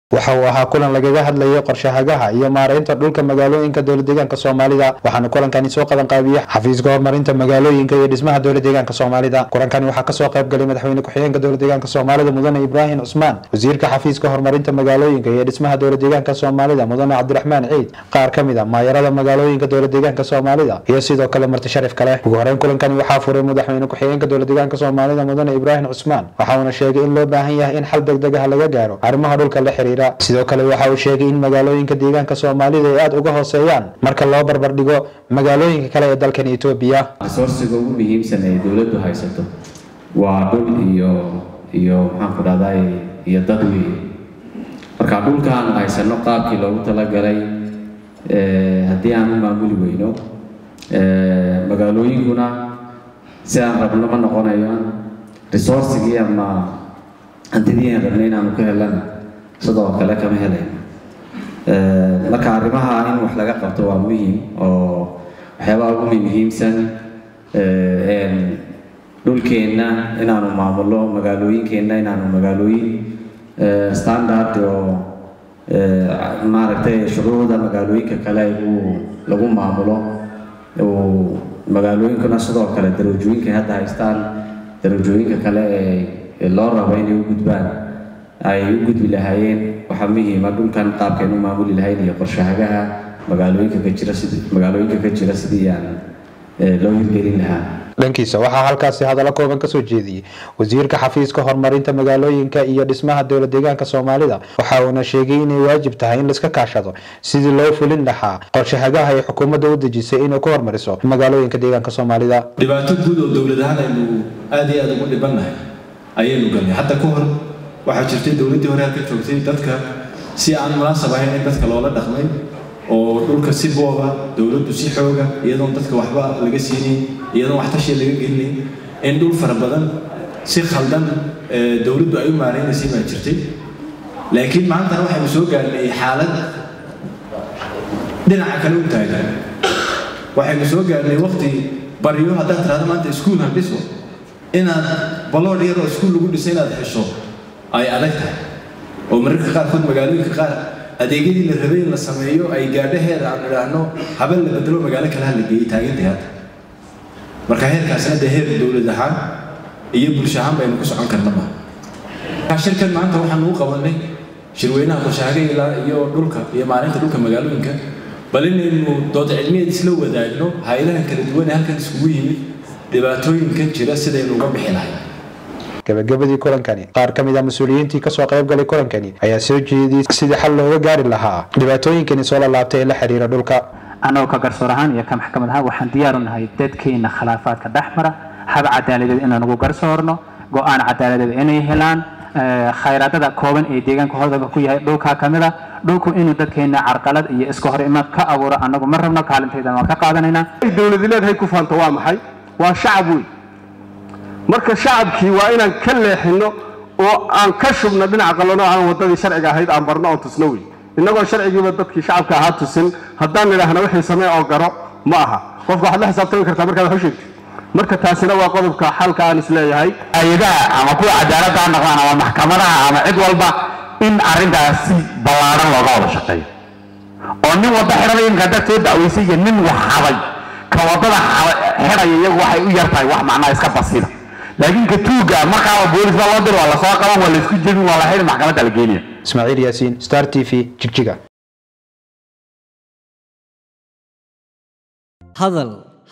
waxa uu ahaa kulan lagaga hadlayay qorshahagaha iyo maareynta dhulka magaalooyinka dowladdeegaanka Soomaalida waxaana kulankani soo qaban qaabiyay xafiiska horumarinta magaalooyinka iyo dhismaha dowladdeegaanka Soomaalida kulankani waxa ka soo qayb galay madaxweyne ku-xigeenka dowladdeegaanka Soomaalida mudane Ibrahim Usman wasiirka xafiiska horumarinta magaalooyinka iyo dhismaha dowladdeegaanka Soomaalida mudane Cabdiraxmaan Ciid qaar kamid ah maayarada magaalooyinka dowladdeegaanka Soomaalida iyo sidoo kale marti sharaf kale ugu horeyn kulankani waxa furay madaxweyne ku-xigeenka dowladdeegaanka Soomaalida mudane Ibrahim Usman waxa uu sheegay in loo baahan yahay in xal degdeg ah laga gaaro arrimaha dhulka la xiriira sidoo kale waxa uu sheegay in magaalooyinka deegaanka Soomaalida ay aad uga hooseeyaan marka loo barbar dhigo magaalooyinka kale ee dalka Itoobiya resource-ga ugu muhiimsan ee dawladdu haysato waa dhul iyo maxaan ku dhahday iyo dad weyn marka dhulkaan haysano qaabkii loogu talagalay haddii aan u maamuli weyno magaalooyinkuna si aan rabno ma noqonayaan resource-gii ama hantidii aan rabnay inaanu ka helana sidoo kale kama helayno marka arrimaha in wax laga qabto waa muhiim oo waxyaabaha ugu muhiimsan dhulkeenna inaanu maamulo magaalooyinkeenna inaanu magaalooyin standard oo maaragtay shuruucda magaalooyinka kale lagu maamulo magaalooyinkuna sidoo kale darajooyinka hadda haystaan darajooyinka kale ee loo rabo inay u gudbaan ay u gudbi lahaayeen waxa muhiim ah dhulkan qaabkeen u maamuli lahayn iyo qorshahagaha magaalooyinka ka jira sidii aan loo hirgelin lahaa dhankiisa waxaa halkaasi hadallo kooban ka soo jeediyay wasiirka xafiiska horumarinta magaalooyinka iyo dhismaha dowladdeegaanka Soomaalida waxa uu sheegay in ay waajib tahay in la iska kaashado sidii loo fulin lahaa qorshahagaha ay xukuumadda u dejisay inay ku horumariso magaalooyinka deegaanka Soomaalida dhibaato guud oo dawladahan aynu aad iyo aad ugu dhibanahay ayaynu galnay hadda ka hor waxaa jirtay dawladdii hore halka joogtay dadka si aan munaasab ahayn in dadka loola dhaqmay oo dhulka si booba dawladdu si xooga iyadoo dadka waxba laga siinay iyadoo wax tashi laga gelin in dhul fara badan si khaldan dawladdu ay u maareynaysa ma jirtay laakiin maanta waxaynu soo gaarnay xaalad dhinaca kale u taagan waxaynu soo gaarnay waqti bariyo haddaan tiraahdo maanta iskuul han dhiso inaad balood yar oo iskuul lagu dhisay inaad hesho ay adag tahay oo mararka qaarkood magaalooyinka qaar adeegyadii la rabay in la sameeyo ay gaadhaheeda aan idhaahno habeen la bedelo magaalo kale la geeyay taageerta hadda marka heerkaasna dee heer dawlad ahaan iyo bulsho ahaan baynu ku socon karnaba shirkan maanta waxaan ugu qabanay shirweynaha qorshahagaha iyo dhulka iyo maareynta dhulka magaalooyinka bal inaynu dood cilmiyeed isla wadaagno hay'adaha kala duwan ee halkan isugu yimid dhibaatooyinka jira sidaynu uga bixi lahayn gabagabadii kulankani qaar kamid ah mas'uuliyiintii ka soo qayb galay kulankani ayaa soo jeediyay sidii xal looga gaari lahaa dhibaatooyinkani soo laabtay ee la xiriira dhulka anoo ka garsoor ahaan iyo ka maxkamad ahaan waxaan diyaar u nahay dadkeena khilaafaadka dhaxmara hab cadaaladeed inaan ugu garsoorno go'aan cadaaladeed inay helaan khayraadada kooban ee deegaanka hodanka ku yahay dhulka kamida dhulku inuu dadkeena carqalad iyo iska hor imaad ka abuuro anagu ma rabno kaalinteeda waan ka qaadanaynaa dawladdileed hay ku faanto waa maxay waa shacab weyn marka shacabkii waa inaan ka leexino oo aan ka shubno dhinaca qalano aan wadadii sharciga ahayd aan barno oo tusno weyn inagoo sharcigiiba dadkii shacabka ahaa tusin haddaan idhaahna wixii samee oo garo ma aha qofka waxaad la xisaabtami kartaa markaad wax u sheegtid marka taasina waa qodobka xalka aan isleeyahay hay'adaha ama kuwa cadaaladda ha noqdaan ama maxkamadaha ama cid walba in arrintaas si ballaaran looga wada shaqeeyo oo nin wada xidhanaya imika dad soo dacweysay iyo nin wax xaday ka wadada xidhaya iyagu waxay u yartahay wax macnaa iska basida laakiin ka tuuga markaa booliska loo diro waa la soo qaban waa la isku jebin waa la xidhi maxkamadda la geeniya Ismaaciil Yaasiin Star TV Jigjiga hadal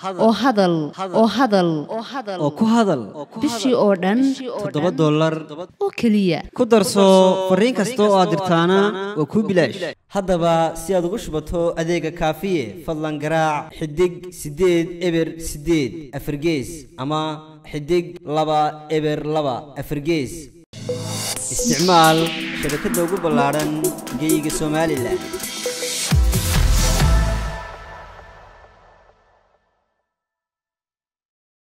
oo ku hadal bishii oo dhan $7 oo kaliya ku darso fariin kasta oo aad dirtaana waa ku bilaash haddaba si aad ugu shubato adeega kaafiye fadlan garaac xidig 8 eber 8 afargees ama xidig 2 eber 2 afargees isticmaal shabakadda ugu ballaaran geyga Soomaaliland